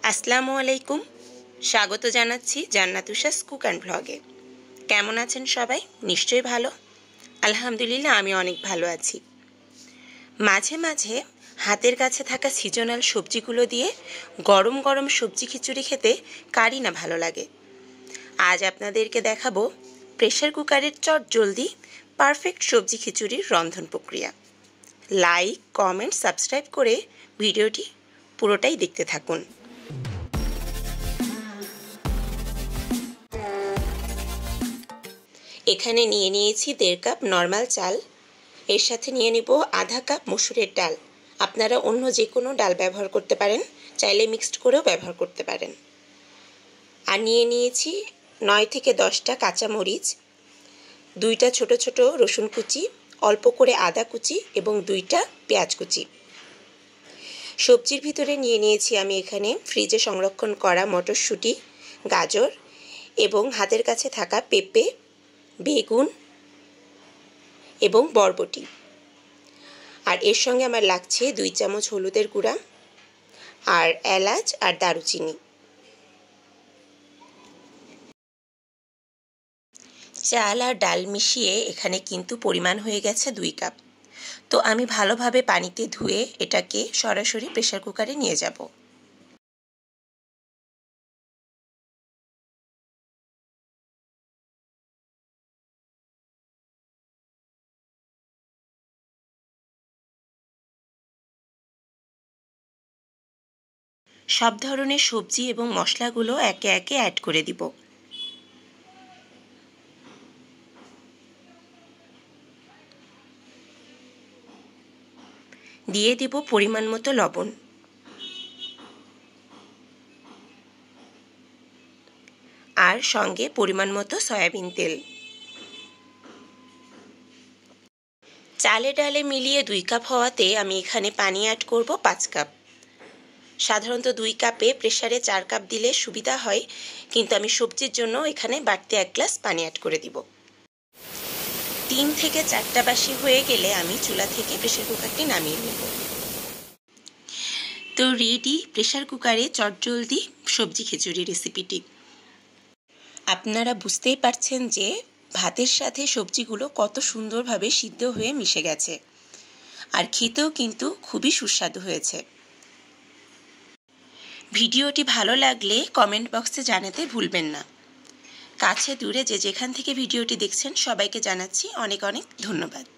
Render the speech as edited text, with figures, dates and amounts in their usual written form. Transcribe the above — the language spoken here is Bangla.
আসসালামু আলাইকুম। স্বাগত জানাচ্ছি জান্নাত উষাস কুক অ্যান্ড ব্লগে। কেমন আছেন সবাই? নিশ্চয়ই ভালো। আলহামদুলিল্লাহ, আমি অনেক ভালো আছি। মাঝে মাঝে হাতের কাছে থাকা সিজনাল সবজিগুলো দিয়ে গরম গরম সবজি খিচুড়ি খেতে কারই না ভালো লাগে। আজ আপনাদেরকে দেখাবো প্রেশার কুকারের চটজলদি পারফেক্ট সবজি খিচুড়ির রন্ধন প্রক্রিয়া। লাইক, কমেন্ট, সাবস্ক্রাইব করে ভিডিওটি পুরোটাই দেখতে থাকুন। এখানে নিয়ে নিয়েছি 1.5 কাপ নর্মাল চাল। এর সাথে নিয়ে নেব আধা কাপ মসুরের ডাল। আপনারা অন্য যে কোনো ডাল ব্যবহার করতে পারেন, চাইলে মিক্সড করেও ব্যবহার করতে পারেন। আর নিয়ে নিয়েছি 9 থেকে 10টা কাঁচামরিচ, 2টা ছোট ছোট রসুন কুচি, অল্প করে আদা কুচি এবং 2টা পেঁয়াজ কুচি। সবজির ভিতরে নিয়ে নিয়েছি আমি এখানে ফ্রিজে সংরক্ষণ করা মটরশুঁটি, গাজর এবং হাতের কাছে থাকা পেঁপে, বেগুন এবং বরবটি। আর এর সঙ্গে আমার লাগছে 2 চামচ হলুদের গুঁড়া আর এলাচ আর দারুচিনি। চাল আর ডাল মিশিয়ে এখানে কিন্তু পরিমাণ হয়ে গেছে 2 কাপ। তো আমি ভালোভাবে পানিতে ধুয়ে এটাকে সরাসরি প্রেসার কুকারে নিয়ে যাব। সব ধরনের সবজি এবং মশলাগুলো একে একে অ্যাড করে দিব। দিয়ে দিব পরিমাণ মতো লবণ। আর সঙ্গে পরিমাণ মতো সয়াবিন তেল। চালে ডালে মিলিয়ে 2 কাপ হওয়াতে আমি এখানে পানি অ্যাড করব 5 কাপ। সাধারণত 2 কাপে প্রেসারে 4 কাপ দিলে সুবিধা হয়, কিন্তু আমি সবজির জন্য এখানে বাড়তি 1 গ্লাস পানি অ্যাড করে দিব। 3 থেকে 4টা বাসি হয়ে গেলে আমি চুলা থেকে প্রেসার কুকারটি নামিয়ে নেব। তো রেডি প্রেসার কুকারে চটজলদি সবজি খিচুড়ি রেসিপিটি। আপনারা বুঝতেই পারছেন যে ভাতের সাথে সবজিগুলো কত সুন্দরভাবে সিদ্ধ হয়ে মিশে গেছে, আর খেতেও কিন্তু খুবই সুস্বাদু হয়েছে। ভিডিওটি ভালো লাগলে কমেন্ট বক্সে জানাতে ভুলবেন না। কাছে দূরে যে যেখান থেকে ভিডিওটি দেখছেন সবাইকে জানাচ্ছি অনেক অনেক ধন্যবাদ।